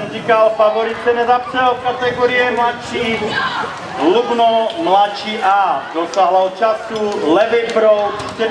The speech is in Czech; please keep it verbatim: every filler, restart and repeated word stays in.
jsem říkal, favorit se nezapřel v kategorii mladší. Lubno mladší A dosáhlo času levý proud